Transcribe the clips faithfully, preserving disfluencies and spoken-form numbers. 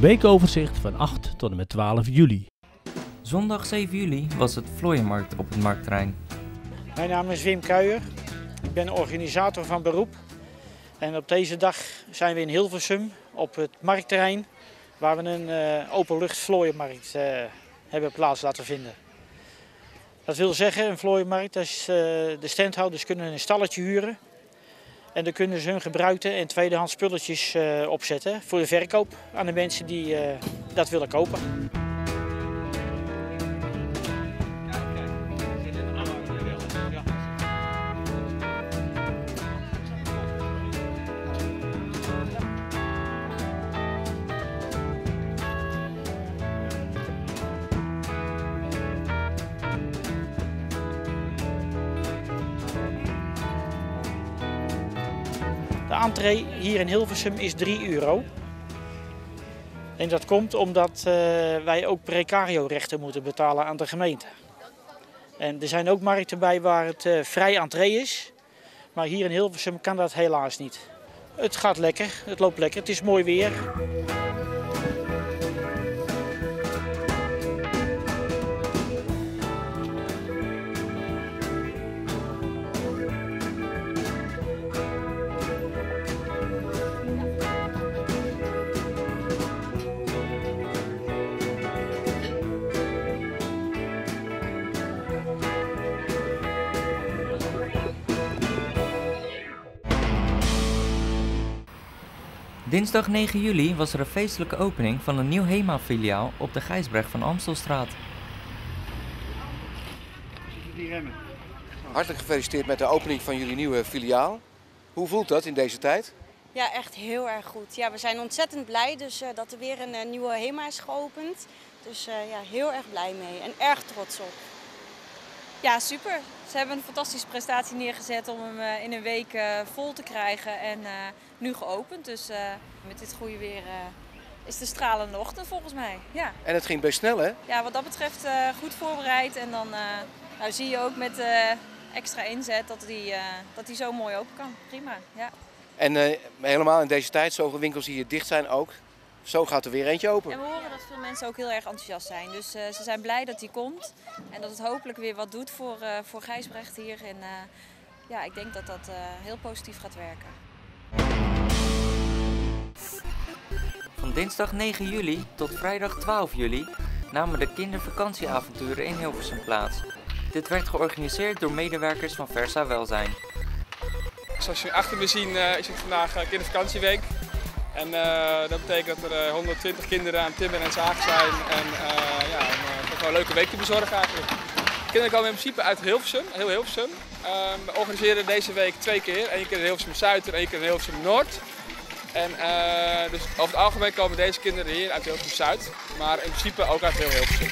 Weekoverzicht van acht tot en met twaalf juli. Zondag zeven juli was het vlooienmarkt op het marktterrein. Mijn naam is Wim Kuijer. Ik ben organisator van beroep. En op deze dag zijn we in Hilversum op het marktterrein waar we een uh, openlucht vlooienmarkt uh, hebben plaats laten vinden. Dat wil zeggen, een vlooienmarkt, dat is, uh, de standhouders kunnen een stalletje huren. En dan kunnen ze hun gebruikte en tweedehands spulletjes uh, opzetten voor de verkoop aan de mensen die uh, dat willen kopen. De entree hier in Hilversum is drie euro. En dat komt omdat uh, wij ook precario-rechten moeten betalen aan de gemeente. En er zijn ook markten bij waar het uh, vrij entree is. Maar hier in Hilversum kan dat helaas niet. Het gaat lekker, het loopt lekker, het is mooi weer. Dinsdag negen juli was er een feestelijke opening van een nieuw HEMA-filiaal op de Gijsbrecht van Amstelstraat. Hartelijk gefeliciteerd met de opening van jullie nieuwe filiaal. Hoe voelt dat in deze tijd? Ja, echt heel erg goed. Ja, we zijn ontzettend blij dus, uh, dat er weer een uh, nieuwe HEMA is geopend. Dus uh, ja, heel erg blij mee en erg trots op. Ja, super. Ze hebben een fantastische prestatie neergezet om hem uh, in een week uh, vol te krijgen en uh, nu geopend. Dus uh, met dit goede weer uh, is het een stralende ochtend volgens mij. Ja. En het ging best snel, hè? Ja, wat dat betreft uh, goed voorbereid. En dan uh, nou, zie je ook met uh, extra inzet dat hij uh, dat hij zo mooi open kan. Prima, ja. En uh, helemaal in deze tijd, zoveel winkels die hier dicht zijn ook, zo gaat er weer eentje open. En we horen dat veel mensen ook heel erg enthousiast zijn. Dus uh, ze zijn blij dat hij komt en dat het hopelijk weer wat doet voor, uh, voor Gijsbrecht hier. En uh, ja, ik denk dat dat uh, heel positief gaat werken. Van dinsdag negen juli tot vrijdag twaalf juli namen de kindervakantieavonturen in Hilversum plaats. Dit werd georganiseerd door medewerkers van Versa Welzijn. Zoals jullie achter me zien uh, is het vandaag uh, kindervakantieweek. En uh, dat betekent dat er uh, honderdtwintig kinderen aan het timmeren en zagen zijn. En uh, ja, om uh, een leuke week te bezorgen eigenlijk. De kinderen komen in principe uit Hilversum, heel Hilversum. Uh, we organiseren deze week twee keer. Eén keer in Hilversum Zuid en één keer in Hilversum Noord. En uh, dus over het algemeen komen deze kinderen hier uit Hilversum Zuid. Maar in principe ook uit heel Hilversum.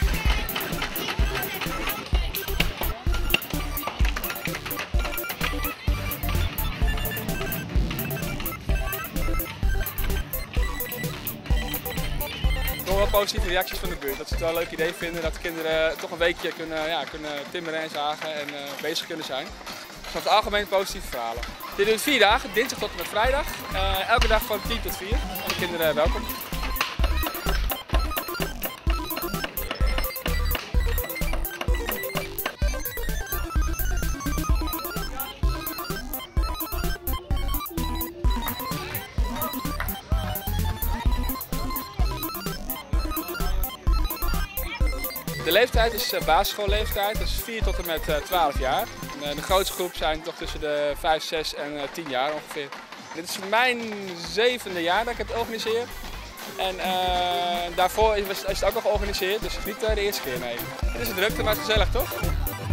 Wel positieve reacties van de buurt. Dat ze het wel een leuk idee vinden dat de kinderen toch een weekje kunnen, ja, kunnen timmeren en zagen en uh, bezig kunnen zijn. Dus over het algemeen positieve verhalen. Dit duurt vier dagen, dinsdag tot en met vrijdag. Uh, elke dag van tien tot vier. Alle kinderen welkom. De leeftijd is basisschoolleeftijd, dat is vier tot en met twaalf jaar. En de grootste groep zijn toch tussen de vijf, zes en tien jaar ongeveer. Dit is mijn zevende jaar dat ik het organiseer. En uh, daarvoor is het ook al georganiseerd, dus het is niet de eerste keer, nee. Het is een drukte, maar het is gezellig, toch?